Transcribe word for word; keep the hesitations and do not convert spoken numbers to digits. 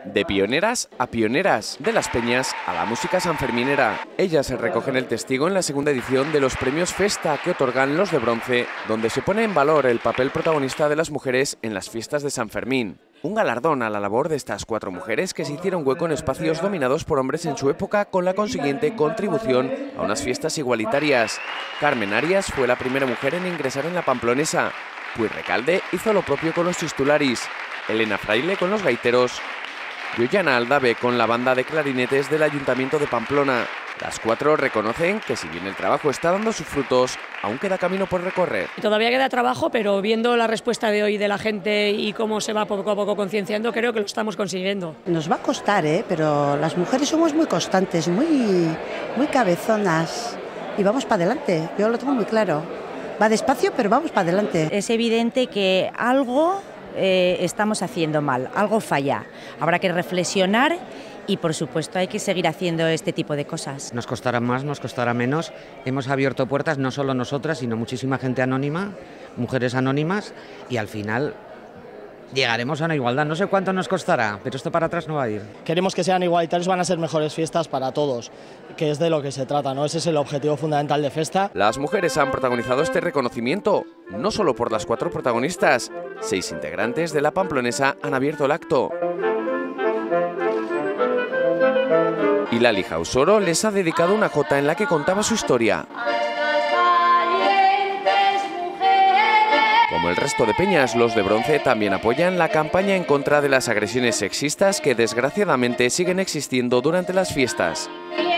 De pioneras a pioneras, de las peñas a la música sanferminera. Ellas recogen el testigo en la segunda edición de los premios Festa que otorgan los de bronce, donde se pone en valor el papel protagonista de las mujeres en las fiestas de San Fermín. Un galardón a la labor de estas cuatro mujeres que se hicieron hueco en espacios dominados por hombres en su época, con la consiguiente contribución a unas fiestas igualitarias. Carmen Arias fue la primera mujer en ingresar en la Pamplonesa. Puig Recalde hizo lo propio con los Chistularis. Elena Fraile con los gaiteros. Yoyana Aldave con la banda de clarinetes del Ayuntamiento de Pamplona. Las cuatro reconocen que si bien el trabajo está dando sus frutos, aún queda camino por recorrer. Todavía queda trabajo, pero viendo la respuesta de hoy de la gente y cómo se va poco a poco concienciando, creo que lo estamos consiguiendo. Nos va a costar, ¿eh? Pero las mujeres somos muy constantes, muy, muy cabezonas y vamos para adelante, yo lo tengo muy claro. Va despacio, pero vamos para adelante. Es evidente que algo eh, estamos haciendo mal, algo falla. Habrá que reflexionar y, por supuesto, hay que seguir haciendo este tipo de cosas. Nos costará más, nos costará menos. Hemos abierto puertas, no solo nosotras, sino muchísima gente anónima, mujeres anónimas, y al final llegaremos a una igualdad. No sé cuánto nos costará, pero esto para atrás no va a ir. Queremos que sean igualitarios, van a ser mejores fiestas para todos, que es de lo que se trata, ¿no? Ese es el objetivo fundamental de Festa. Las mujeres han protagonizado este reconocimiento, no solo por las cuatro protagonistas. Seis integrantes de la Pamplonesa han abierto el acto. Y Lali Jausoro les ha dedicado una jota en la que contaba su historia. Como el resto de peñas, los de bronce también apoyan la campaña en contra de las agresiones sexistas que desgraciadamente siguen existiendo durante las fiestas.